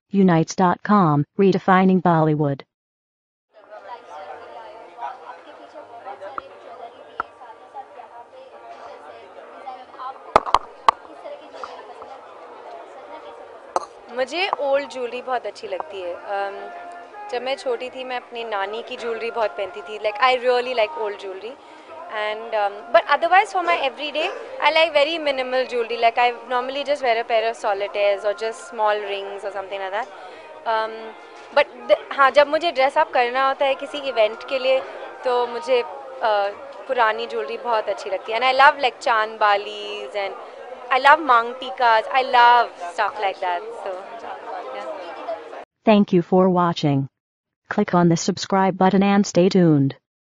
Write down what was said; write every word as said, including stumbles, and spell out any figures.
Unites dot com, redefining Bollywood. मुझे old jewellery बहुत अच्छी लगती है. um, जब मैं छोटी थी मैं अपनी नानी की ज्वेलरी बहुत पहनती थी. Like I really like old jewellery. And um, but otherwise for my everyday I like very minimal jewelry. Like I normally just wear a pair of solitaires or just small rings or something like that. um, but the, हाँ जब मुझे dress up करना होता है किसी event के लिए तो मुझे uh, पुरानी ज्वेलरी बहुत अच्छी लगती है. And I love like चांद बालीज and I love मांग टीकाज. I love stuff like that. So yeah. Thank you for watching. Click on the subscribe button and stay tuned.